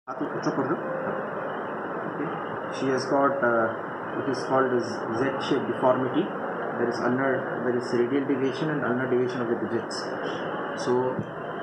Okay. She has got what is called as Z-shaped deformity. There is radial deviation and ulnar deviation of the digits. So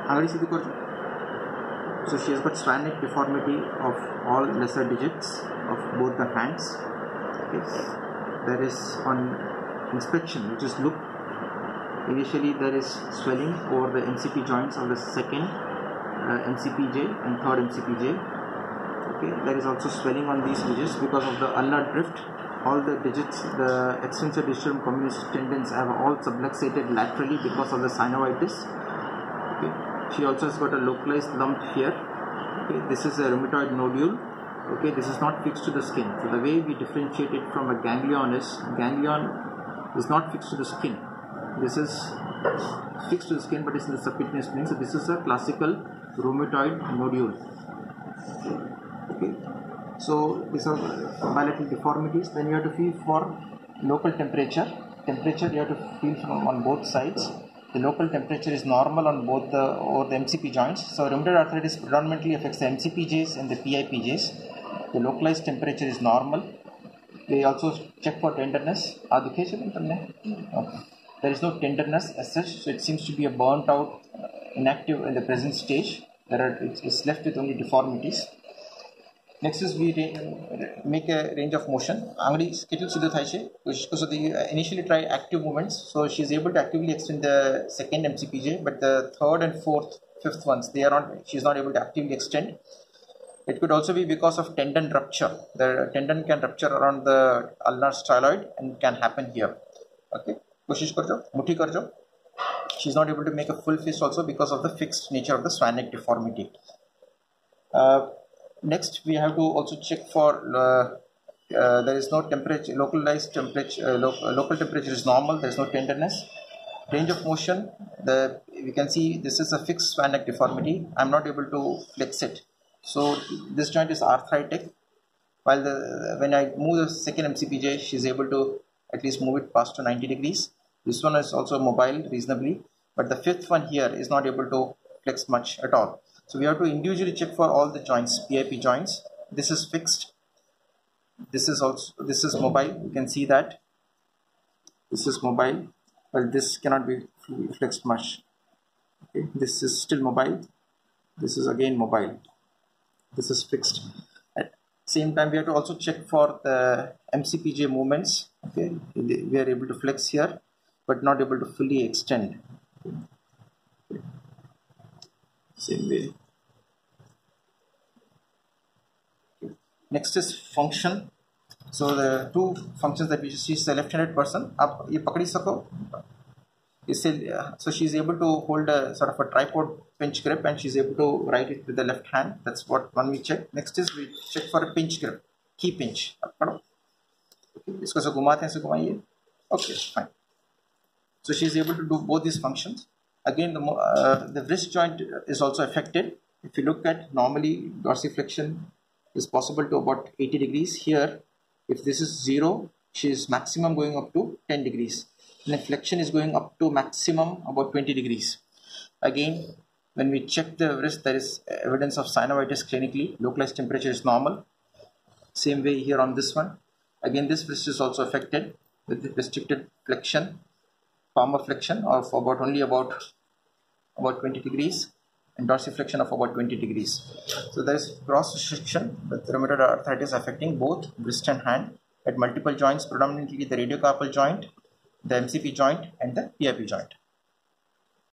she has got swan neck deformity of all lesser digits of both the hands. Okay. There is on inspection, which is look, initially there is swelling over the MCP joints of the second MCPJ and third MCPJ. Okay. There is also swelling on these digits because of the ulnar drift. All the digits, the extensor digitorum communis tendons have all subluxated laterally because of the synovitis. Okay. She also has got a localized lump here. Okay. This is a rheumatoid nodule. Okay. This is not fixed to the skin. So the way we differentiate it from a ganglion is not fixed to the skin. This is fixed to the skin, but it's in the subcutaneous plane. So this is a classical rheumatoid nodule. Okay. So these are bilateral deformities. Then you have to feel for local temperature. Temperature you have to feel from on both sides. The local temperature is normal on both the MCP joints. So rheumatoid arthritis predominantly affects the MCPJs and the PIPJs. The localized temperature is normal. They also check for tenderness. There is no tenderness as such, so it seems to be a burnt out, inactive in the present stage. It's left with only deformities. Next is we make a range of motion. So they initially try active movements. So she is able to actively extend the second MCPJ, but the third and fourth, fifth ones, she is not able to actively extend. It could also be because of tendon rupture. The tendon can rupture around the ulnar styloid and can happen here. Okay. Koshish karjo, muthi karjo. She is not able to make a full fist also because of the fixed nature of the swan neck deformity. Next, we have to also check for there is no temperature, localized temperature, local temperature is normal, there is no tenderness. Range of motion, we can see this is a fixed swan neck deformity. I am not able to flex it. So this joint is arthritic. While when I move the second MCPJ, she is able to at least move it past to 90 degrees. This one is also mobile reasonably, but the fifth one here is not able to flex much at all. So we have to individually check for all the joints, PIP joints. This is fixed. This is mobile. You can see that. This is mobile. Well, this cannot be flexed much. Okay. This is still mobile. This is again mobile. This is fixed. At the same time, we have to also check for the MCPJ movements. Okay. We are able to flex here, but not able to fully extend. Okay. Same way. Next is function. So the two functions that we see is the left-handed person. So she is able to hold a sort of a tripod pinch grip, and she is able to write it with the left hand. That's what one we check. Next is we check for a pinch grip, key pinch. Okay, fine. So she is able to do both these functions. Again, the wrist joint is also affected. If you look at, normally dorsiflexion is possible to about 80 degrees. Here, if this is 0, she is maximum going up to 10 degrees. And the flexion is going up to maximum about 20 degrees. Again, when we check the wrist, there is evidence of synovitis clinically. Localized temperature is normal. Same way here on this one. Again, this wrist is also affected with restricted flexion, palmar flexion of only about 20 degrees and dorsiflexion of about 20 degrees. So there is cross restriction with rheumatoid arthritis affecting both wrist and hand at multiple joints, predominantly the radiocarpal joint, the MCP joint and the PIP joint.